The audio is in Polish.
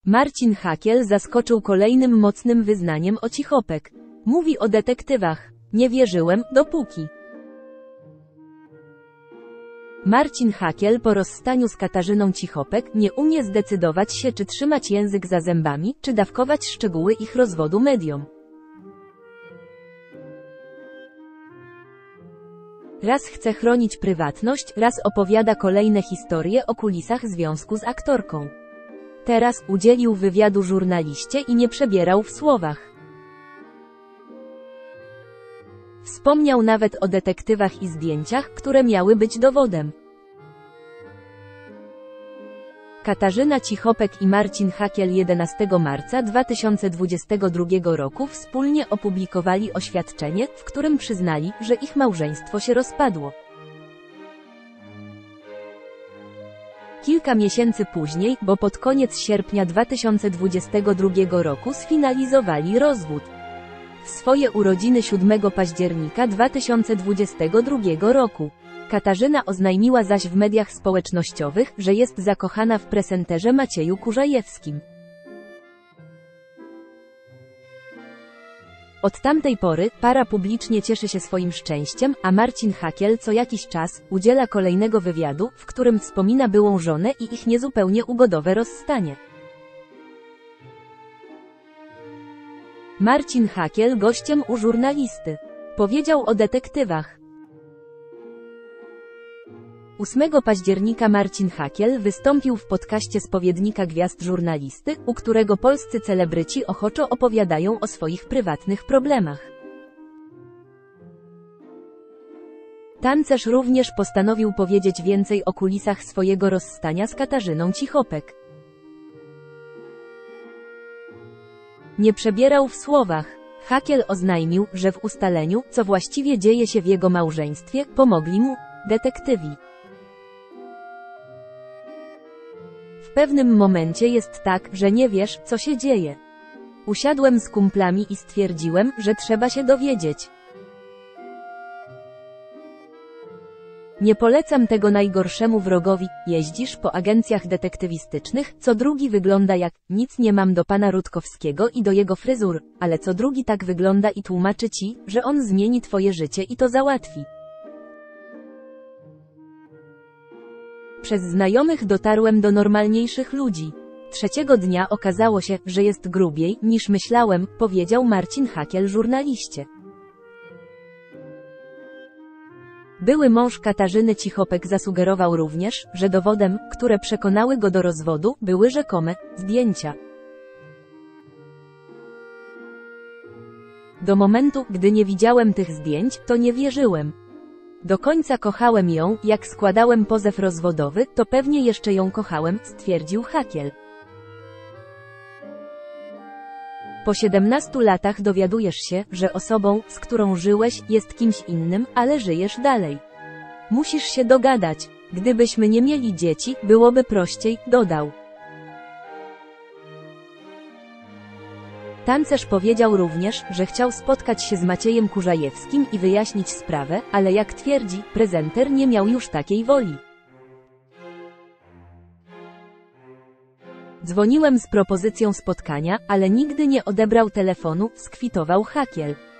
Marcin Hakiel zaskoczył kolejnym mocnym wyznaniem o Cichopek. Mówi o detektywach. Nie wierzyłem, dopóki. Marcin Hakiel po rozstaniu z Katarzyną Cichopek nie umie zdecydować się, czy trzymać język za zębami, czy dawkować szczegóły ich rozwodu mediom. Raz chce chronić prywatność, raz opowiada kolejne historie o kulisach związku z aktorką. Teraz udzielił wywiadu żurnaliście i nie przebierał w słowach. Wspomniał nawet o detektywach i zdjęciach, które miały być dowodem. Katarzyna Cichopek i Marcin Hakiel 11 marca 2022 roku wspólnie opublikowali oświadczenie, w którym przyznali, że ich małżeństwo się rozpadło. Kilka miesięcy później, bo pod koniec sierpnia 2022 roku sfinalizowali rozwód. W swoje urodziny 7 października 2022 roku. Katarzyna oznajmiła zaś w mediach społecznościowych, że jest zakochana w prezenterze Macieju Kurzajewskim. Od tamtej pory para publicznie cieszy się swoim szczęściem, a Marcin Hakiel co jakiś czas udziela kolejnego wywiadu, w którym wspomina byłą żonę i ich niezupełnie ugodowe rozstanie. Marcin Hakiel gościem u żurnalisty. Powiedział o detektywach. 8 października Marcin Hakiel wystąpił w podcaście Spowiednika Gwiazd Żurnalisty, u którego polscy celebryci ochoczo opowiadają o swoich prywatnych problemach. Tancerz również postanowił powiedzieć więcej o kulisach swojego rozstania z Katarzyną Cichopek. Nie przebierał w słowach. Hakiel oznajmił, że w ustaleniu, co właściwie dzieje się w jego małżeństwie, pomogli mu detektywi. W pewnym momencie jest tak, że nie wiesz, co się dzieje. Usiadłem z kumplami i stwierdziłem, że trzeba się dowiedzieć. Nie polecam tego najgorszemu wrogowi. Jeździsz po agencjach detektywistycznych, co drugi wygląda jak nic nie mam do pana Rutkowskiego i do jego fryzur, ale co drugi tak wygląda i tłumaczy ci, że on zmieni twoje życie i to załatwi. Przez znajomych dotarłem do normalniejszych ludzi. Trzeciego dnia okazało się, że jest grubiej, niż myślałem, powiedział Marcin Hakiel żurnaliście. Były mąż Katarzyny Cichopek zasugerował również, że dowodem, które przekonały go do rozwodu, były rzekome zdjęcia. Do momentu, gdy nie widziałem tych zdjęć, to nie wierzyłem. Do końca kochałem ją, jak składałem pozew rozwodowy, to pewnie jeszcze ją kochałem, stwierdził Hakiel. Po 17 latach dowiadujesz się, że osobą, z którą żyłeś, jest kimś innym, ale żyjesz dalej. Musisz się dogadać. Gdybyśmy nie mieli dzieci, byłoby prościej, dodał. Tancerz powiedział również, że chciał spotkać się z Maciejem Kurzajewskim i wyjaśnić sprawę, ale jak twierdzi, prezenter nie miał już takiej woli. Dzwoniłem z propozycją spotkania, ale nigdy nie odebrał telefonu, skwitował Hakiel.